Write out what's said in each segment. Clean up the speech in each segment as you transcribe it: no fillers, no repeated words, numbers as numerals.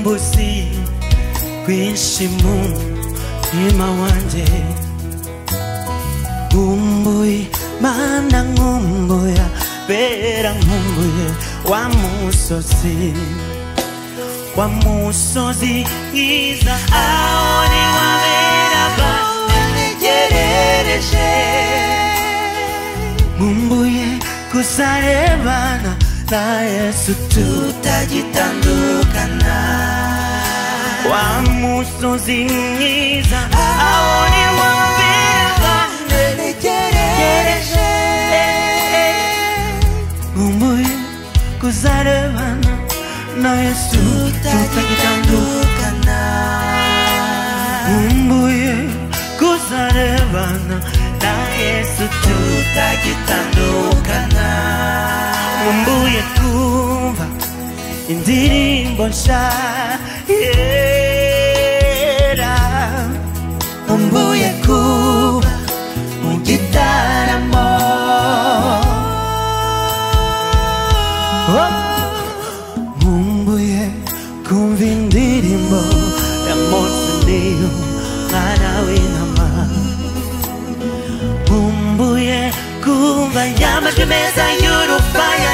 urukumbuzi rwinshi mu mutima wanjye. Nkumbuye Mana, nkumbuye Bera, nkumbuye wa musozi mwiza aho ni waberaga negerereje. Nkumbuye kuzarebana na Yesu tutagitandukana. Wa musozi mwiza aho ni waberaga negerereje. Nkumbuye kuzarebana na Yesu tutagitandukana. Nkumbuye kuzarebana na Yesu tutagitandukana. Nkumbuye kumva indirimbo nshya yera. Nkumbuye kuba mu gitaramo. Nkumbuye kumva indirimbo ya Mose ndiyo mwana w'intama. Nkumbuye kumva y'amajwi meza y'urufaya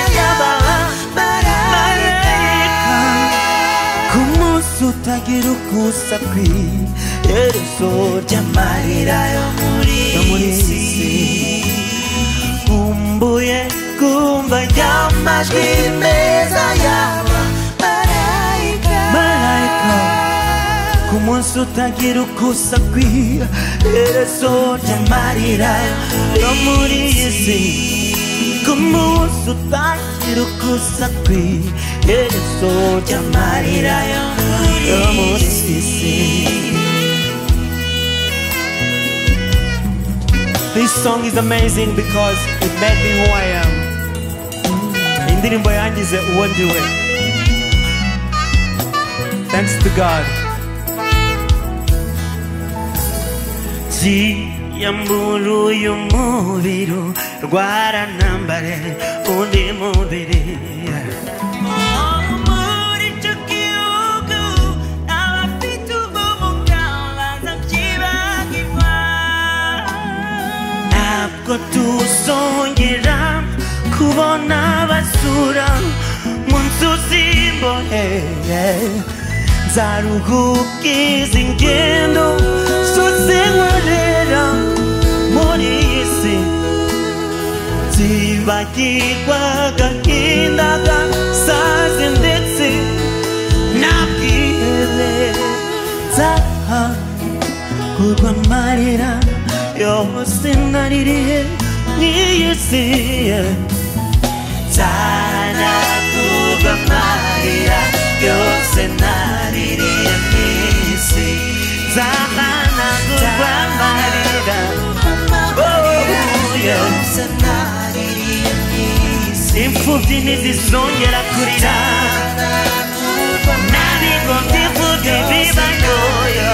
y'abamarayika ku munsi utagira ukusa kw'iherezo ry'amarira yo muri isi. Nkumbuye kumva y'amajwi meza y'abamarayika ku munsi utagira ukusa kw'iherezo ry'amarira yo muri isi. Ku munsi utagira ukusa kw'iherezo ry'amarira yo muri isi. This song is amazing because it made me who I am. Indirimbo yangize uwo ndiwe. Thanks to God. Yambura uyu mubiri rwaranambare undi mubiri. Muri icyo gihugu abafite ubumuga bazabyibagirwa. Ntabwo tuzongera kubona basura mu nzu z'imbohe. Nzaruhuka izi ngendo zose nkorera muri iyi si. Zibagirwa agahinda gasaze ndetse n'ubwihebe. Nzahanagurwa amarira yose naririye n'iyi si. Nzahanagurwa amarira yose naririye n'isi. Nzahanagurwa amarira yose naririye n'isi. Imfubyi ntizizongera kurira, n'ab'ingobyi imfubyi bibagoye.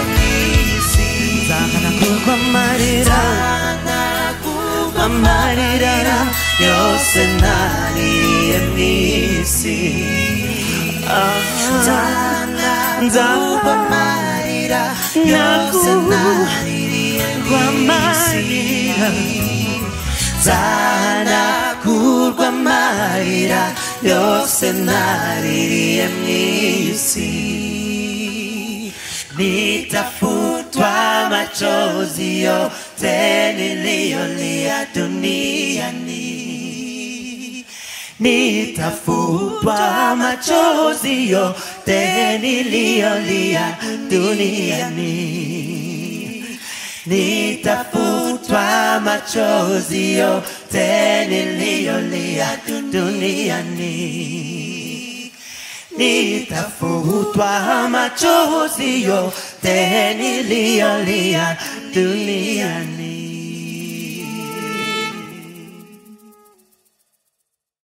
Nzahanagurwa amarira yose naririye n'isi. Nzahanagurwa amarira yose naririye n'isi. Nzahanagurwa amarira yose naririye mw'isi. Nitafutwa machozi yote niliyolia duniani. Nitafutwa machozi yote niliyolia duniani. Nitafutwa machozi yote niliyolia duniani. Nitafutwa machozi yote niliyolia duniani.